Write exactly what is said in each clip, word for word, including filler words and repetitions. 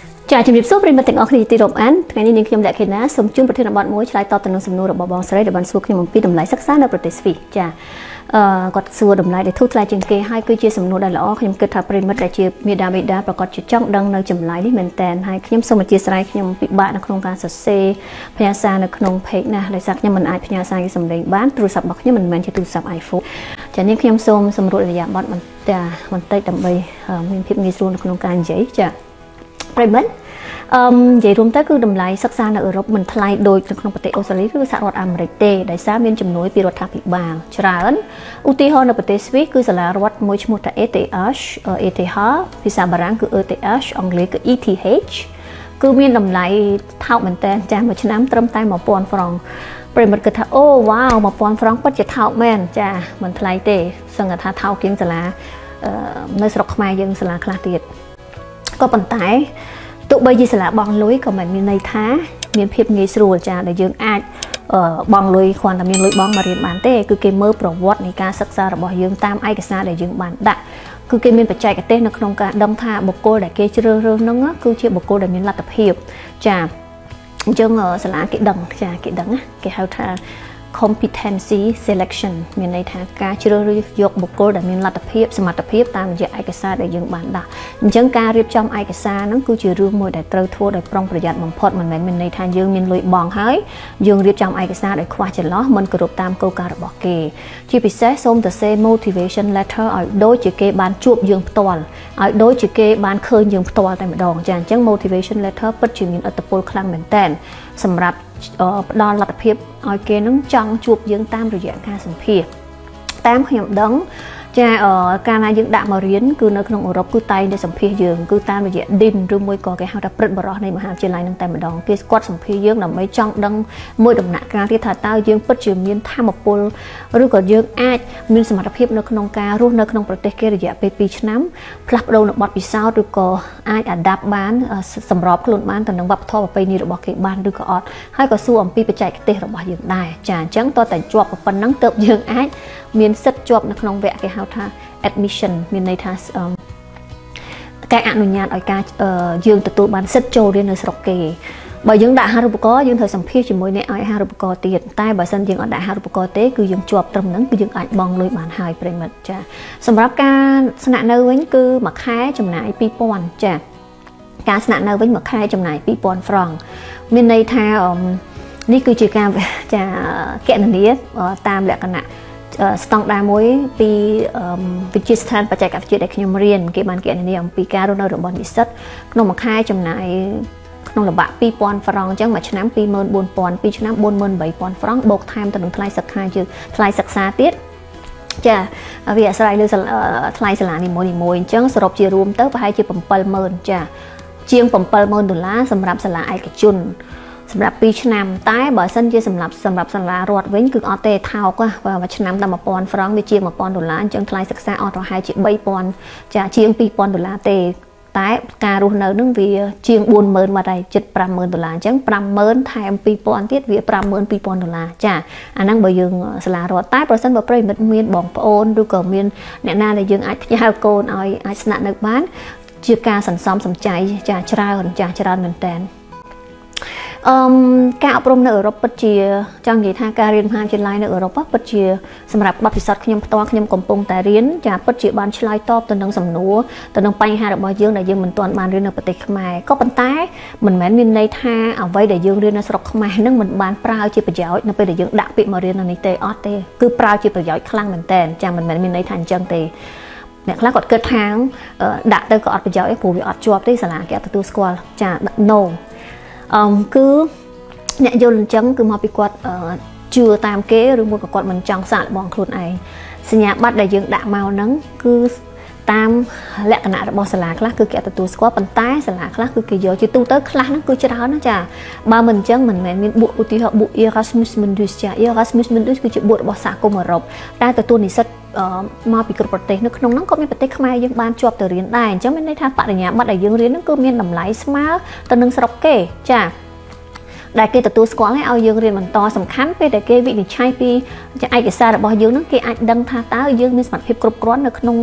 ចាជំរាបសួរប្រិយមិត្តទាំងអស់គ្នាទីរាប់អានថ្ងៃនេះនាងខ្ញុំលក្ខិណាសូមជូនប្រធានបទមួយឆ្លើយតបទៅនឹងសំណួររបស់បងស្រីដែលបានសួរខ្ញុំអំពីតម្លៃសិក្សានៅប្រទេសស្វីសចាអឺគាត់សួរតម្លៃដែលធូរថ្លៃជាងគេហើយគឺជាសំណួរដែលល្អខ្ញុំគិតថាប្រិយមិត្តដែលជាមេដាបេដាប្រកាសជាចង់ដឹងនៅចម្លើយនេះមែនតើហើយខ្ញុំសូមអធិស្ឋានខ្ញុំពិបាកនៅក្នុងការសរសេរផ្ញើសារនៅក្នុង page ណាដោយសារខ្ញុំមិនអាចផ្ញើសារសំឡេងបានទូរស័ព្ទរបស់ខ្ញុំមិនមែនជាទូរស័ព្ទ iPhone ចានាងខ្ញុំសូមសម្រួលឥរិយាបថបន្តិចបន្តិចដើម្បីមានភាពងាយស្រួលនៅក្នុងការនិយាយចាប្រិយមិត្តអឺនិយាយរួមទៅគឺតម្លៃសិក្សានៅអឺរ៉ុបមិនថ្លៃដូចនៅក្នុងប្រទេសអូស្ត្រាលីឬសហរដ្ឋអាមេរិកទេដោយសារមានជំនួយពីរដ្ឋាភិបាលច្រើនឧទាហរណ៍នៅប្រទេសស្វីសគឺសាលារដ្ឋមួយឈ្មោះថា E T H E T H ភាសាបារាំងគឺ E T H អង់គ្លេសគឺ E T H គឺមានតម្លៃថោកមែនតើចាស់មួយឆ្នាំត្រឹមតែone thousandហ្វ្រង់ប្រិមិត្តគិតថាអូវ៉ាវone thousandហ្វ្រង់ពិតជាថោកមែនចាមិនថ្លៃទេសឹងថាថោកជាងសាលានៅស្រុកខ្មែរយើងសាលាខ្លះទៀតក៏ប៉ុន្តែទោះបីជាសាលាបង់លុយក៏មិនមានន័យថាមានភាពងាយស្រួលចាដែលយើងអាចបង់លុយគ្រាន់តែមានលុយបង់មករៀនបានទេគឺគេមើលប្រវត្តិនៃការសិក្សារបស់យើងតាមឯកសារដែលយើងបានដាក់គឺគេមានបច្ចេកទេសនៅក្នុងការដឹងថាបុគ្គលដែលគេជ្រើសរើសហ្នឹងគឺជាបុគ្គលដែលមានលទ្ធភាពចាអញ្ចឹងសាលាគេដឹងចាគេដឹងណាគេហៅថា competency selection មានន័យថាការជ្រើសរើសយកបុគ្គលដែលមានលទ្ធភាពសមត្ថភាពតាមរយៈឯកសារដែលយើងបានដាក់អញ្ចឹងការរៀបចំឯកសារហ្នឹងគឺជារឿងមួយដែលត្រូវធ្វើដោយប្រុងប្រយ័ត្នបំផុតមិនមែនមានន័យថាយើងមានលុយបង់ហើយយើងរៀបចំឯកសារដោយខ្វះចន្លោះមិនគោរពតាមគោលការណ៍របស់គេជាពិសេសសូមទៅសេ motivation letter ឲ្យដូចជាគេបានជួបយើងផ្ទាល់ឲ្យដូចជាគេបានឃើញយើងផ្ទាល់តែម្ដងចាអញ្ចឹង motivation letter ពិតជាមានឥទ្ធិពលខ្លាំងមែនតើសម្រាប់ផ្ដល់លទ្ធភាពឲ្យគេនឹងចង់ជួបយើងតាមរយៈការសម្ភាសន៍តាមខ្ញុំដឹងចាកាលណាយើងដាក់មករៀនគឺនៅក្នុងអឺរ៉ុបគឺតែងតែសម្ភាសន៍យើងគឺតាមរយៈ Dean ឬមួយក៏គេហៅថាព្រឹទ្ធបរិះនៃមហាវិទ្យាល័យនឹងតែម្ដងគេស្គាល់សម្ភាសន៍យើងដើម្បីចង់ដឹងមួយដំណាក់កាលទៀតថាតើយើងពិតជាមានធម៌ពលឬក៏យើងអាចមានសមត្ថភាពនៅក្នុងការរស់នៅក្នុងប្រទេសគេរយៈពេលtwoឆ្នាំផ្លាស់ប្ដូរនៅបទពិសោធន៍ឬក៏អាច adapt បានសម្របខ្លួនបានទៅនឹងវប្បធម៌ប្រពៃណីរបស់គេបានឬក៏អត់ហើយក៏សួរអំពីបច្ចេកទេសរបស់យើងដែរចាអញ្ចឹងតើតែជាប់ប៉ុណ្ណឹងទើបយើងអាចមានសិទ្ធិជាប់នៅក្នុងវគ្គគេហៅថា admission មានន័យថាការអនុញ្ញាតឲ្យការយើងទទួលបានសិទ្ធិចូលរៀននៅស្រុកគេបើយើងដាក់អាហារូបករណ៍យើងត្រូវសម្ភាសជាមួយអ្នកឲ្យអាហារូបករណ៍ទៀតតែបើសិនយើងអត់ដាក់អាហារូបករណ៍ទេគឺយើងជាប់ត្រឹមហ្នឹងគឺយើងអាចបង់លុយបានហើយប្រិមិត្តចាសម្រាប់ការស្នាក់នៅវិញគឺមួយខែចំណាយtwo thousandចាការស្នាក់នៅវិញមួយខែចំណាយtwo thousandហ្វ្រង់មានន័យថានេះគឺជាការចាគណនាតាមលក្ខណៈស្តង់ដារមួយពីវិទ្យាស្ថានបច្ចេកវិទ្យាដែលខ្ញុំរៀនគេបានគណនាអំពីការរស់នៅរបស់និស្សិតក្នុងមួយខែចំណាយក្នុងល្បាក់two thousandហ្វ្រង់អញ្ចឹងមួយឆ្នាំtwo four thousand twoឆ្នាំfour eight thousandហ្វ្រង់បូកថែមទៅនឹងថ្លៃសិក្សាយើងថ្លៃសិក្សាទៀតចាវាអាស្រ័យលើថ្លៃសាលានីមួយៗអញ្ចឹងសរុបជារួមទៅប្រហែលជាseven thousandចាជាងseven thousandដុល្លារសម្រាប់សាលាឯកជនសម្រាប់twoឆ្នាំតែបើសិនជាសម្រាប់សម្រាប់សាលារដ្ឋវិញគឺអត់ទេថោកមួយឆ្នាំតែone thousandហ្វ្រង់វាជាone thousandដុល្លារអញ្ចឹងថ្លៃសិក្សាអត់ប្រហែលជាthree thousandចាជាងtwo thousandដុល្លារទេតែការរស់នៅនឹងវាជាងfour thousandបាត់ហើយជិតfive thousandដុល្លារអញ្ចឹងfive thousandថែមtwo thousandទៀតវាfive thousand two thousandដុល្លារចាអាហ្នឹងបើយើងសាលារដ្ឋតែប្រសិនបើប្រិយមិត្តមានបងប្អូនឬក៏មានអ្នកណាដែលយើងអាចផ្ញើកូនឲ្យអាចស្នាក់នៅបានជាការសន្សំសំចៃចាច្រើនចាច្រើនមែនតើអឺការអប់រំនៅអឺរ៉ុបពិតជាចង់និយាយថាការរៀនមហាវិទ្យាល័យនៅអឺរ៉ុបពិតជាសម្រាប់បទពិសោធន៍ខ្ញុំផ្ទាល់ខ្ញុំកំពុងតែរៀនចាពិតជាបានឆ្លើយតបទៅនឹងសំណួរទៅនឹងបញ្ហារបស់យើងដែលយើងមិនទាន់បានរៀននៅប្រទេសខ្មែរក៏ប៉ុន្តែមិនមែនមានន័យថាអ្វីដែលយើងរៀននៅស្រុកខ្មែរនឹងមិនបានប្រើជាប្រយោជន៍នៅពេលដែលយើងដាក់ពាក្យមករៀននៅនេះទេអត់ទេគឺប្រើជាប្រយោជន៍ខ្លាំងមែនតើចាមិនមែនមានន័យថាអញ្ចឹងទេអ្នកខ្លះគាត់គិតថាដាក់ទៅក៏អត់ប្រយោជន៍ទេព្រោះវាអត់ជាប់ទេសាលាគេអត់ទទួលស្គាល់ចា noអឺគឺអ្នកយល់អញ្ចឹងគឺមកពីគាត់ជឿតាមគេឬមួយក៏គាត់មិនចង់សាកល្បងខ្លួនឯងសញ្ញាបត្រដែលយើងដាក់មកហ្នឹងគឺតាមលក្ខណៈរបស់សាលាខ្លះគឺគេទទួលស្គាល់ប៉ុន្តែសាលាខ្លះគឺគេយកជាទូទៅខ្លះហ្នឹងគឺច្រើនណាចាបើមិនអញ្ចឹងមិនមែនមានបួកឧទាហរណ៍បួក Erasmus Mundus ចា Erasmus Mundus គឺជាបួករបស់សហគមន៍អឺរ៉ុបតែទទួលនិស្សិតមកពីគ្រប់ប្រទេសនៅក្នុងហ្នឹងក៏មានប្រទេសខ្មែរយើងបានជាប់ទៅរៀនដែរអញ្ចឹងមានន័យថាបរិញ្ញាបត្រដែលយើងរៀនហ្នឹងគឺមានតម្លៃស្មើទៅនឹងស្រុកគេចាដែលគេទទួលស្គាល់ឲ្យយើងរៀនបន្តសំខាន់ពេលដែលគេវិនិច្ឆ័យពីឯកសាររបស់យើងហ្នឹងគេអាចដឹងថាតើយើងមានសមត្ថភាពគ្រប់គ្រាន់នៅក្នុង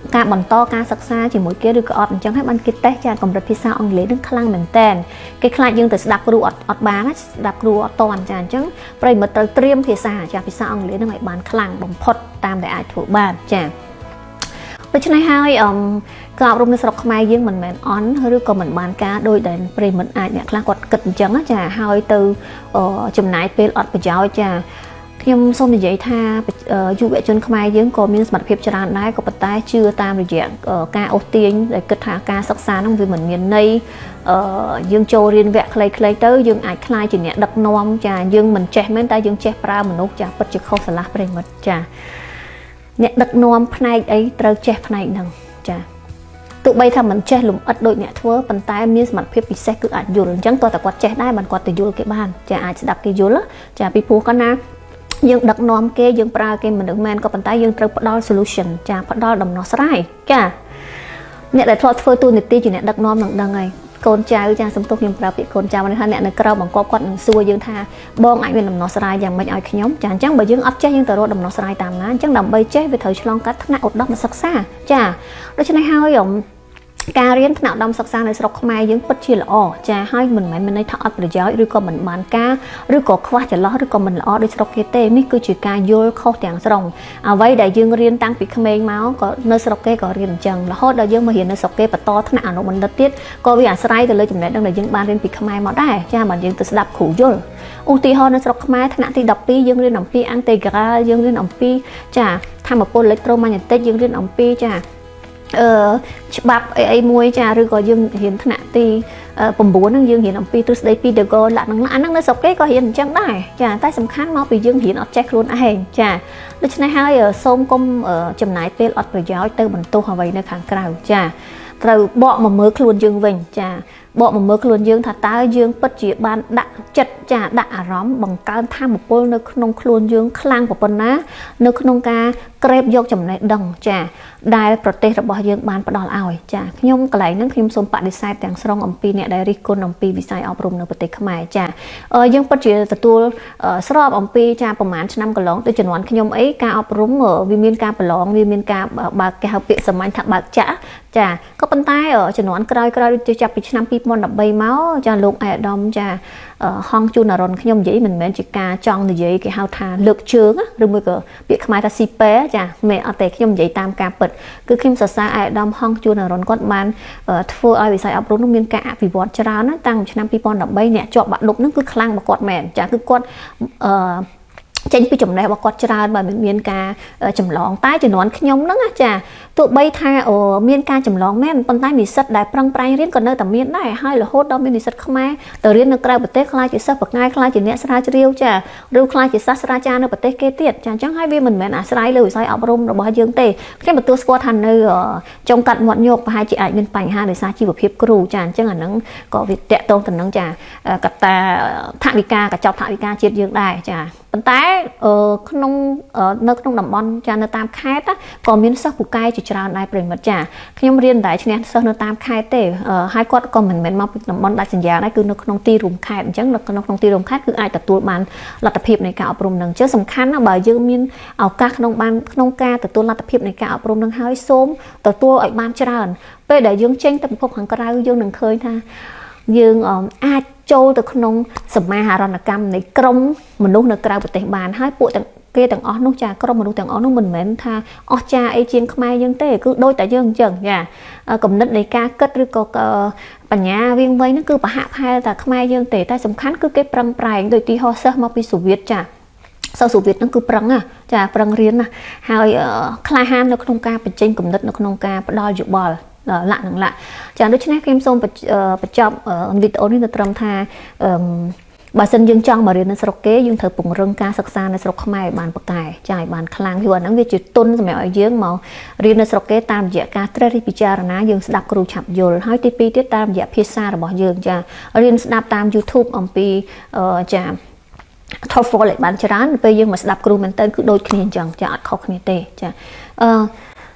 ការបន្តការសិក្សាជាមួយគេឬក៏អត់អញ្ចឹងហើយបានគេតេស្តចាកម្រិតភាសាអង់គ្លេសនឹងខ្លាំងមែនតើគេខ្លាចយើងទៅស្ដាប់គ្រូអត់អត់បានណាស្ដាប់គ្រូអត់តន់ចាអញ្ចឹងប្រិយមិត្តត្រូវត្រៀមភាសាចាភាសាអង់គ្លេសនឹងឲ្យបានខ្លាំងបំផុតតាមដែលអាចធ្វើបានចាដូច្នេះហើយអមការអប់រំនៅស្រុកខ្មែរយើងមិនមែនអន់ឬក៏មិនបានការដោយដែលប្រិយមិត្តអាចអ្នកខ្លះគាត់គិតអញ្ចឹងចាហើយទៅចំណាយពេលអត់ប្រយោជន៍ចាខ្ញុំសូមនិយាយថាយុវជនខ្មែរយើងក៏មានសមត្ថភាពច្រើនដែរក៏ប៉ុន្តែជឿតាមរយៈការអូសទាញដែលគិតថាការសិក្សាហ្នឹងវាមិនមានន័យយើងចូលរៀនវគ្គខ្លីៗទៅយើងអាចក្លាយជាអ្នកដឹកនាំចាយើងមិនចេះមែនតែយើងចេះប្រើមនុស្សចាពិតជាខុសស្រឡះប្រិមិត្តចាអ្នកដឹកនាំផ្នែកអីត្រូវចេះផ្នែកហ្នឹងចាទោះបីថាមិនចេះលំអិតដូចអ្នកធ្វើប៉ុន្តែមានសមត្ថភាពពិសេសគឺអាចយល់អញ្ចឹងតើតើគាត់ចេះដែរបានគាត់ទៅយល់គេបានចាអាចស្ដាប់គេយល់ចាពីព្រោះគាត់ណាយើងដឹកនាំគេយើងប្រើគេមនុស្សមែនក៏ប៉ុន្តែយើងត្រូវផ្ដល់ solution ចាផ្ដល់ដំណោះស្រាយចាអ្នកដែលធ្លាប់ធ្វើទូនាទីជាអ្នកដឹកនាំនឹងដឹងហើយកូនចៅចាសំទុះខ្ញុំប្រើពាក្យកូនចៅនេះថាអ្នកនៅក្រៅបង្គាប់គាត់នឹងសួរយើងថាបងអាចមានដំណោះស្រាយយ៉ាងម៉េចឲ្យខ្ញុំចាអញ្ចឹងបើយើងអត់ចេះយើងទៅរកដំណោះស្រាយតាមណាអញ្ចឹងដើម្បីចេះវាត្រូវឆ្លងកាត់ថ្នាក់ឧត្តមសិក្សាចាដូច្នេះហើយការរៀនថ្នាក់ឧត្តមសិក្សានៅស្រុកខ្មែរយើងពិតជាល្អចាហើយមិនមែនមានន័យថាអត់ប្រយោជន៍ឬក៏មិនបានការឬក៏ខ្វះចន្លោះឬក៏មិនល្អដូចស្រុកគេទេនេះគឺជាការយល់ខុសទាំងស្រុងអ្វីដែលយើងរៀនតាំងពីក្មេងមកក៏នៅស្រុកគេក៏រៀនអញ្ចឹងរហូតដល់យើងមករៀននៅស្រុកគេបន្តថ្នាក់អនុបណ្ឌិតទៀតក៏វាអាស្រ័យទៅលើចំណេះដឹងដែលយើងបានរៀនពីខ្មែរមកដែរចាបើយើងទៅស្ដាប់គ្រូយល់ឧទាហរណ៍នៅស្រុកខ្មែរថ្នាក់ទីដប់ពីរយើងរៀនអំពី Integral យើងរៀនអំពីចាធម្មពល Electromagnetic យើងរៀនអំពីចាអឺច្បាប់អីអីមួយចាឬក៏យើងរៀនថ្នាក់ទី9ហ្នឹងយើងរៀនអំពីទ្រឹស្ដីពី Dego លក្ខណៈអាហ្នឹងនៅស្រុកគេក៏រៀនអញ្ចឹងដែរចាតែសំខាន់មកពីយើងរៀនអត់ចេះខ្លួនឯងចាដូច្នេះហើយសូមកុំចំណាយពេលអត់ប្រយោជន៍ទៅបន្ទោសអ្វីនៅខាងក្រៅចាត្រូវបកមកមើលខ្លួនយើងវិញចាបកមកមើលខ្លួនយើងថាតើយើងពិតជាបានដាក់ចិត្តចាដាក់អារម្មណ៍បង្កើនធម៌ពលនៅក្នុងខ្លួនយើងខ្លាំងប៉ុណ្ណានៅក្នុងការក្រេបយកចំណេះដឹងចាដែលប្រទេសរបស់យើងបានផ្ដល់ឲ្យចាខ្ញុំកន្លែងហ្នឹងខ្ញុំសូមបដិសេធទាំងស្រុងអំពីអ្នកដែលរិះគន់អំពីវិស័យអប់រំនៅប្រទេសខ្មែរចាយើងពិតជាទទួលស្របអំពីចាប្រហែលឆ្នាំកន្លងទៅជំនាន់ខ្ញុំអីការអប់រំវាមានការប្រឡងវាមានការបើកគេហៅពាក្យសាមញ្ញថាបើកចាក់ចាក៏ប៉ុន្តែជំនាន់ក្រោយៗដូចចាប់ពីឆ្នាំពីរពាន់ដប់បីមកចាលោកអេដាមចាហងជួនអរុនខ្ញុំនិយាយមិនមែនជាការចង់និយាយគេហៅថាលើកជើងឬមួយក៏ពាក្យខ្មែរថាស៊ីប៉ែចាមិនអត់ទេខ្ញុំនិយាយតាមការពិតគឺខ្ញុំសរសើរអេដាមហងជួនអរុនគាត់បានធ្វើឲ្យវិស័យអប់រំនោះមានការអភិវឌ្ឍច្រើនណាតាំងពីឆ្នាំពីរពាន់ដប់បីអ្នកជាប់បាក់ឌុបហ្នឹងគឺខ្លាំងរបស់គាត់មែនចាគឺគាត់អឺចេញពីចំណេះរបស់គាត់ច្រើនបើមានការចម្លងតែជំនាន់ខ្ញុំហ្នឹងចាទោះបីថាមានការចម្លងមែនប៉ុន្តែនិស្សិតដែលប្រឹងប្រែងរៀនក៏នៅតែមានដែរហើយរហូតដល់មាននិស្សិតខ្មែរទៅរៀននៅក្រៅប្រទេសខ្លាចជាសិស្សបកងាយខ្លាចជាអ្នកស្រាវជ្រាវចាឬខ្លាចជាសាស្ត្រាចារ្យនៅប្រទេសគេទៀតចាអញ្ចឹងហើយវាមិនមែនអាស្រ័យលើវិស័យអប់រំរបស់យើងទេខ្ញុំទទួលស្គាល់ថានៅចុងកាត់មាត់ញោកប្រហែលជាអាចមានបញ្ហាដោយសារជីវភាពគ្រូចាអញ្ចឹងអាហ្នឹងក៏វាតាក់ទងទៅនឹងចាកត្តាថវិកាកញ្ចប់ថវិកាជាតិយើងដែរចាប៉ុន្តែក្នុងនៅក្នុងតំបន់ចានៅតាមខេត្តក៏មានសិស្សពូកែជាច្រើនដែរប្រិមិត្តចាខ្ញុំរៀនតែឈ្នះសិស្សនៅតាមខេត្តទេហើយគាត់ក៏មិនមែនមកពីតំបន់ដាច់សញ្ញាដែរគឺនៅក្នុងទីរួមខេត្តអញ្ចឹងនៅក្នុងទីរួមខេត្តគឺអាចទទួលបានលទ្ធភាពនៃការអប់រំនឹងអញ្ចឹងសំខាន់ណាស់បើយើងមានឱកាសក្នុងបានក្នុងការទទួលលទ្ធភាពនៃការអប់រំនឹងហើយសូមទទួលឲ្យបានច្រើនពេលដែលយើងចេញទៅពិភពខាងក្រៅយើងនឹងឃើញថាយើងអាចចូលទៅក្នុងសមាហរណកម្មនៃក្រុមមនុស្សនៅក្រៅប្រទេសបានហើយពួកទាំងគេទាំងអស់នោះចាក្រុមមនុស្សទាំងអស់នោះមិនមែនថាអស់ចាអីជាងខ្មែរយើងទេគឺដូចតែយើងអញ្ចឹងចាគំនិតនៃការគិតឬក៏បញ្ញាវាងវៃហ្នឹងគឺប្រហាក់ផែលតែខ្មែរយើងទេតែសំខាន់គឺគេប្រឹងប្រែងដោយទីហោះសិស្សមកពីសូវៀតចាសិស្សសូវៀតហ្នឹងគឺប្រឹងណាចាប្រឹងរៀនណាហើយក្លាហាននៅក្នុងការបញ្ចេញគំនិតនៅក្នុងការផ្ដល់យោបល់លក្ខណៈចាដូច្នេះខ្ញុំសូមបញ្ចប់វីដេអូនេះទៅត្រឹមថាបើសិនយើងចង់មករៀននៅស្រុកគេយើងត្រូវពង្រឹងការសិក្សានៅស្រុកខ្មែរបានប៉កែចាឲ្យបានខ្លាំងព្រោះអាហ្នឹងវាជាទុនសម្រាប់ឲ្យយើងមករៀននៅស្រុកគេតាមរយៈការត្រិះរិះពិចារណាយើងស្ដាប់គ្រូឆាប់យល់ហើយទីពីរទៀតតាមរយៈភាសារបស់យើងចារៀនស្ដាប់តាម YouTube អំពីចា TOEFL ឲ្យបានច្រើនពេលយើងមកស្ដាប់គ្រូមែនតើគឺដូចគ្នាអញ្ចឹងចាអត់ខុសគ្នាទេចាអឺ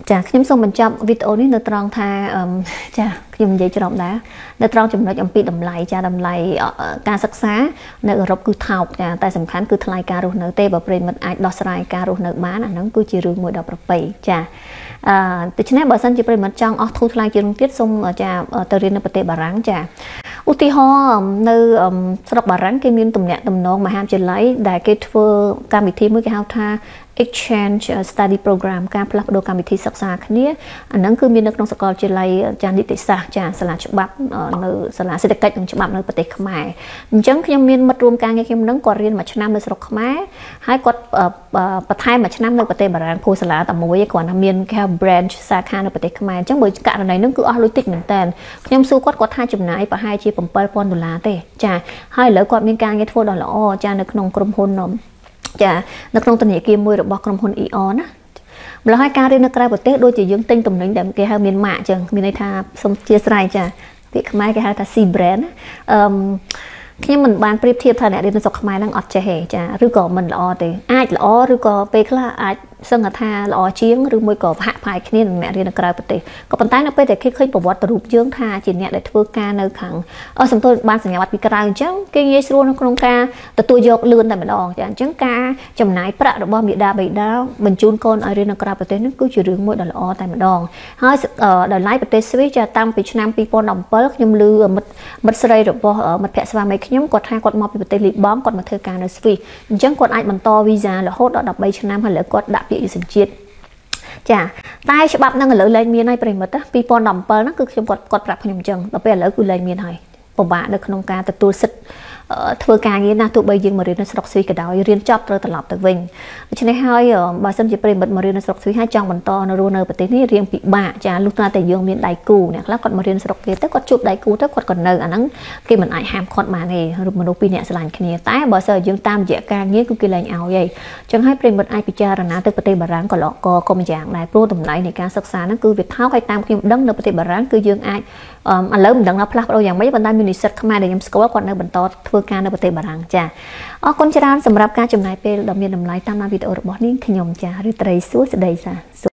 ចាខ្ញុំសូមបញ្ចប់វីដេអូនេះនៅត្រង់ថាចាខ្ញុំនិយាយច្រឡំដែរនៅត្រង់ចំណុចអំពីតម្លៃចាតម្លៃការសិក្សានៅអឺរ៉ុបគឺថោកចាតែសំខាន់គឺថ្លៃការរស់នៅទេបើប្រិមិត្តអាចដោះស្រាយការរស់នៅបានអាហ្នឹងគឺជារឿងមួយដ៏ប្រពៃចាអឺដូច្នេះបើសិនជាប្រិមិត្តចង់អស់ធូរថ្លៃជាងទៀតសូមចាទៅរៀននៅប្រទេសបារាំងចាឧទាហរណ៍នៅស្រុកបារាំងគេមានទំនាក់ទំនងមហាវិទ្យាល័យដែលគេធ្វើកម្មវិធីមួយគេហៅថា exchange study program ការផ្លាស់ប្ដូរកម្មវិធីសិក្សាគ្នាអាហ្នឹងគឺមាននៅក្នុងសាកលវិទ្យាល័យចានីតិសាស្ត្រចាសាលាច្បាប់នៅសាលាសេដ្ឋកិច្ចនិងច្បាប់នៅប្រទេសខ្មែរអញ្ចឹងខ្ញុំមានមិត្តរួមការងារខ្ញុំហ្នឹងគាត់រៀនមួយឆ្នាំនៅស្រុកខ្មែរហើយគាត់បន្ថែមមួយឆ្នាំនៅប្រទេសបារាំងព្រោះសាលាតែមួយឯងគាត់ថាមានគេហៅ branch សាខានៅប្រទេសខ្មែរអញ្ចឹងបើករណីហ្នឹងគឺអស់លុយតិចមែនតើខ្ញុំសួរគាត់គាត់ថាចំណាយប្រហែលជាseven thousandដុល្លារទេចាហើយឥឡូវគាត់មានការងារធ្វើដ៏ល្អចានៅក្នុងក្រុមហ៊ុនចានៅក្នុងធនាគារមួយរបស់ក្រុមហ៊ុន E O ណាម្ល៉េះហើយការរៀននៅក្រៅប្រទេសដូចជាយើងទិញទំនិញដែលគេហៅមានម៉ាកអញ្ចឹងមានន័យថាសូមជាស្រ័យចាពាក្យខ្មែរគេហៅថា C brand អឺខ្ញុំមិនបានប្រៀបធៀបថាអ្នករៀននៅស្រុកខ្មែរហ្នឹងអត់ចេះទេចាឬក៏មិនល្អទេអាចល្អឬក៏ពេលខ្លះអាចសឹងថាល្អជាងឬមួយក៏ហាក់ផាយគ្នានឹងអ្នករៀននៅក្រៅប្រទេសក៏ប៉ុន្តែនៅពេលដែលគេឃើញប្រវត្តិរូបយើងថាជាអ្នកដែលធ្វើការនៅខាងអស់សំទោសបានសញ្ញាបត្រពីក្រៅអញ្ចឹងគេងាយស្រួលនៅក្នុងការទទួលយកលឿនតែម្ដងចាអញ្ចឹងការចំណាយប្រាក់របស់មាតាបិតាបញ្ជូនកូនឲ្យរៀននៅក្រៅប្រទេសនេះគឺជារឿងមួយដ៏ល្អតែម្ដងហើយដល់ឡៃប្រទេសស្វីសចាតាំងពីឆ្នាំtwo thousand sevenខ្ញុំឮមិត្តមិត្តស្រីរបស់មិត្តភក្តិស្វាមីខ្ញុំគាត់ថាគាត់មកពីប្រទេសលីបង់គាត់មកធ្វើការនៅស្វីសអញ្ចឹងគាត់អាចបន្តវីសារហូតដល់thirteenឆ្នាំហើយឥឡូវគាត់ដាក់ពាក្យសញ្ជាតិចាតែច្បាប់ហ្នឹងឥឡូវលែងមានហើយប្រិមិត្តtwo thousand sevenហ្នឹងគឺខ្ញុំគាត់គាត់ប្រាប់ខ្ញុំអញ្ចឹងដល់ពេលឥឡូវគឺលែងមានហើយពិបាកនៅក្នុងការទទួលសិទ្ធិធ្វើការងារណាទោះបីយើងមករៀននៅស្រុកស្វីសក៏ដោយរៀនចប់ត្រូវត្រឡប់ទៅវិញដូច្នេះហើយបើសិនជាប្រិមិត្តមករៀននៅស្រុកស្វីសហើយចង់បន្តនៅរស់នៅប្រទេសនេះរៀងពិបាកចាលុះត្រាតែយើងមានដៃគូអ្នកខ្លះគាត់មករៀនស្រុកគេទៅគាត់ជួបដៃគូទៅគាត់ក៏នៅអាហ្នឹងគេមិនអាចហាមឃាត់បានទេមនុស្សពីរនាក់ស្រឡាញ់គ្នាតែបើសិនយើងតាមរយៈការងារគឺគេលែងឲ្យហើយអញ្ចឹងហើយប្រិមិត្តអាចពិចារណាទៅប្រទេសបារាំងក៏ល្អក៏ម្យ៉ាងដែរព្រោះតម្លៃនៃការសិក្សាហ្នឹងគឺវាថោកហើយតាមខ្ញុំដឹងនៅប្រទេសបារាំងគឺយើងអាចឥឡូវមិនដឹងថាផ្លាស់ប្ដូរយ៉ាងម៉េចប៉ុន្តែមាននិស្សិតខ្មែរដែលខ្ញុំស្គាល់គាត់នៅបន្តធ្វើការនៅប្រទេសបារាំងចាអរគុណច្រើនសម្រាប់ការចំណាយពេលដ៏មានតម្លៃតាមដានវីដេអូរបស់នាងខ្ញុំចារីត្រីសួស្តីចា